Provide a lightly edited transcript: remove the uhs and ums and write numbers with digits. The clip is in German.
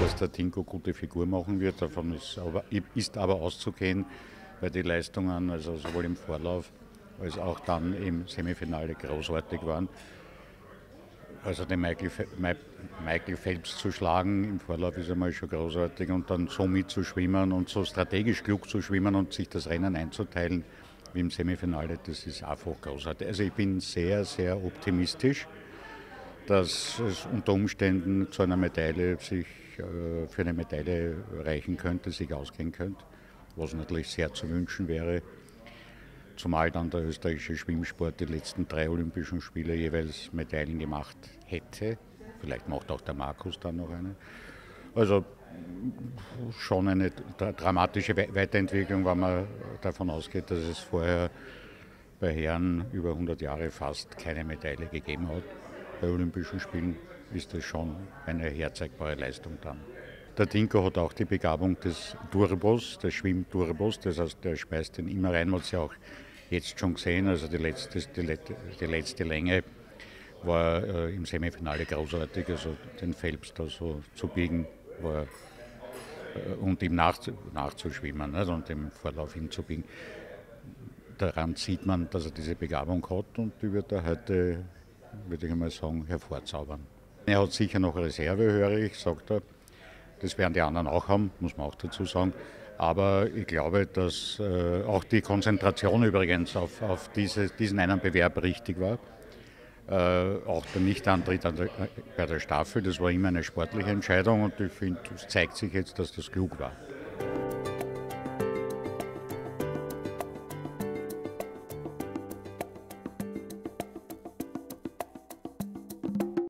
dass der Tinko gute Figur machen wird. Davon ist aber auszugehen, weil die Leistungen, also sowohl im Vorlauf als auch dann im Semifinale großartig waren. Also den Michael Phelps zu schlagen im Vorlauf ist einmal schon großartig und dann so mitzuschwimmen und so strategisch klug zu schwimmen und sich das Rennen einzuteilen wie im Semifinale, das ist einfach großartig. Also ich bin sehr, sehr optimistisch, dass es unter Umständen zu einer Medaille für eine Medaille reichen könnte, sich ausgehen könnte, was natürlich sehr zu wünschen wäre. Zumal dann der österreichische Schwimmsport die letzten 3 Olympischen Spiele jeweils Medaillen gemacht hätte. Vielleicht macht auch der Markus dann noch eine. Also schon eine dramatische Weiterentwicklung, wenn man davon ausgeht, dass es vorher bei Herren über 100 Jahre fast keine Medaille gegeben hat. Bei Olympischen Spielen ist das schon eine herzeigbare Leistung dann. Der Tinko hat auch die Begabung des Turbos, des Schwimmturbos, das heißt, der speist den immer rein, man hat es ja auch jetzt schon gesehen, also die letzte Länge war im Semifinale großartig, also den Phelps da so zu biegen war, und ihm nachzuschwimmen, nicht, und im Vorlauf hinzubiegen. Daran sieht man, dass er diese Begabung hat und die wird er heute, würde ich einmal sagen, hervorzaubern. Er hat sicher noch Reserve, höre ich, sagt er. Das werden die anderen auch haben, muss man auch dazu sagen. Aber ich glaube, dass auch die Konzentration übrigens auf diesen einen Bewerb richtig war. Auch der Nichtantritt bei der Staffel, das war immer eine sportliche Entscheidung und ich finde, es zeigt sich jetzt, dass das klug war.